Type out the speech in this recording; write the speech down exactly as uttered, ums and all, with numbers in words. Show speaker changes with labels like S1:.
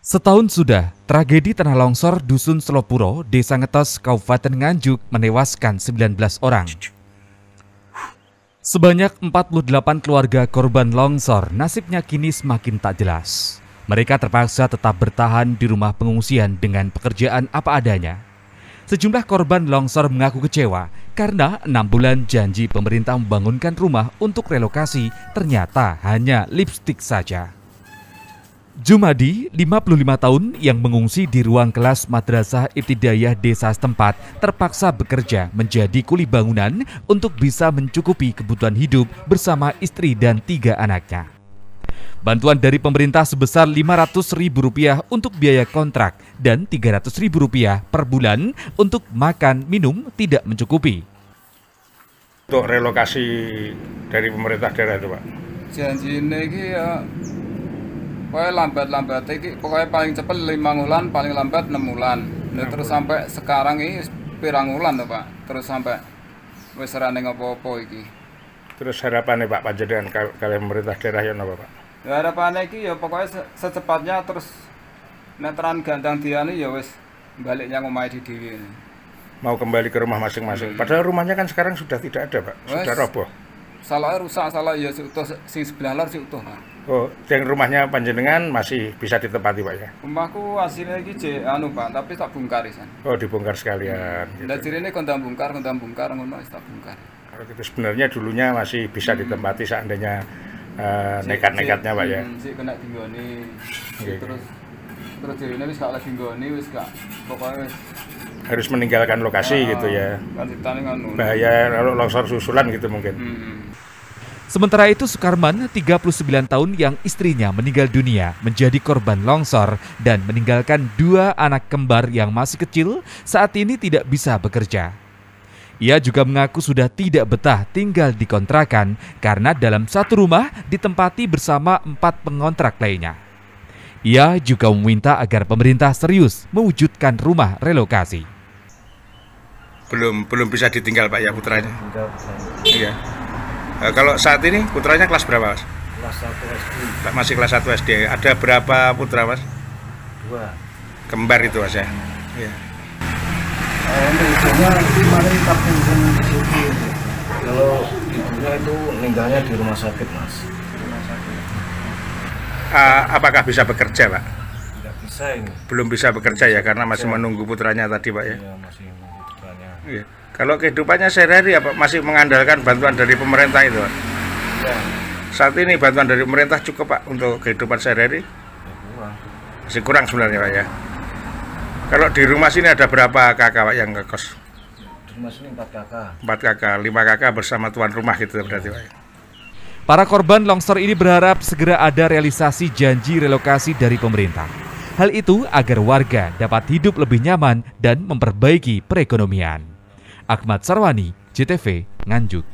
S1: Setahun sudah, tragedi tanah longsor Dusun Selopuro, Desa Ngetos, Kabupaten Nganjuk menewaskan sembilan belas orang. Sebanyak empat puluh delapan keluarga korban longsor nasibnya kini semakin tak jelas. Mereka terpaksa tetap bertahan di rumah pengungsian dengan pekerjaan apa adanya. Sejumlah korban longsor mengaku kecewa karena enam bulan janji pemerintah membangunkan rumah untuk relokasi ternyata hanya lipstik saja. Jumadi, lima puluh lima tahun, yang mengungsi di ruang kelas Madrasah Ibtidaiyah desa setempat terpaksa bekerja menjadi kuli bangunan untuk bisa mencukupi kebutuhan hidup bersama istri dan tiga anaknya. Bantuan dari pemerintah sebesar lima ratus ribu rupiah untuk biaya kontrak dan tiga ratus ribu rupiah per bulan untuk makan minum tidak mencukupi.
S2: Untuk relokasi dari pemerintah daerah itu, Pak?
S3: Janji ini ya pokoknya lambat-lambat iki, pokoknya paling cepat lima bulan, paling lambat enam bulan. Nah, terus sampai sekarang ini pirang bulan tuh, Pak. Terus sampai wis ora ning apa-apa iki.
S2: Terus harapannya Pak panjenengan kalian pemerintah daerah ya napa, Pak?
S3: Ya harapannya iki ya pokoknya se secepatnya terus neteran gandang diane ya wis baliknya ngomahe di dhewe.
S2: Mau kembali ke rumah masing-masing. Padahal rumahnya kan sekarang sudah tidak ada, Pak. Sudah roboh.
S3: Salah rusak, salah ya utuh sing sebelah lor sing utuh, Pak.
S2: Oh, yang rumahnya panjenengan masih bisa ditempati, Pak ya?
S3: Rumahku hasilnya iki jek anu, Pak, tapi tak bongkar isan.
S2: Oh, dibongkar sekalian.
S3: Hmm. Gitu. Direne kondang bongkar, kondang bongkar ngono wis tak bongkar.
S2: Kalau itu sebenarnya dulunya masih bisa ditempati seandainya uh, nekat-nekatnya, Pak ya.
S3: Sik kena dinggoni.
S2: Okay.
S3: Terus terus direne wis gak lagi nggoni, wis gak pokoknya wis
S2: harus meninggalkan lokasi ya, gitu ya.
S3: Kan ditane ngono.
S2: Bahaya kalau longsor susulan gitu mungkin.
S3: Hmm.
S1: Sementara itu Sukarman, tiga puluh sembilan tahun, yang istrinya meninggal dunia menjadi korban longsor dan meninggalkan dua anak kembar yang masih kecil, saat ini tidak bisa bekerja. Ia juga mengaku sudah tidak betah tinggal di kontrakan karena dalam satu rumah ditempati bersama empat pengontrak lainnya. Ia juga meminta agar pemerintah serius mewujudkan rumah relokasi.
S2: Belum belum bisa ditinggal, Pak ya, putranya? Iya. Nah, kalau saat ini putranya kelas berapa, Mas?
S4: Kelas satu S D.
S2: Masih kelas satu S D. Ada berapa putra, Mas?
S4: Dua.
S2: Kembar itu, Mas ya? Iya.
S4: Eh, ibunya kemarin tak pensiun di situ. Kalau ibunya itu meninggalnya di rumah sakit, Mas. Rumah sakit.
S2: Uh, apakah bisa bekerja, Pak?
S4: Tidak bisa ini.
S2: Belum bisa bekerja ya, karena masih
S4: bisa.
S2: Menunggu putranya tadi, Pak ya?
S4: Iya, masih menunggu putranya.
S2: Iya. Kalau kehidupannya sehari-hari apa masih mengandalkan bantuan dari pemerintah itu, Pak?
S4: Iya.
S2: Saat ini bantuan dari pemerintah cukup, Pak, untuk kehidupan sehari-hari?
S4: Ya, kurang.
S2: Masih kurang sebenarnya, Pak ya. Kalau di rumah sini ada berapa kakak, Pak, yang ngekos?
S4: Di rumah sini empat kakak.
S2: Empat kakak, lima kakak bersama tuan rumah gitu berarti, Pak.
S1: Para korban longsor ini berharap segera ada realisasi janji relokasi dari pemerintah. Hal itu agar warga dapat hidup lebih nyaman dan memperbaiki perekonomian. Ahmad Sarwani, J T V, Nganjuk.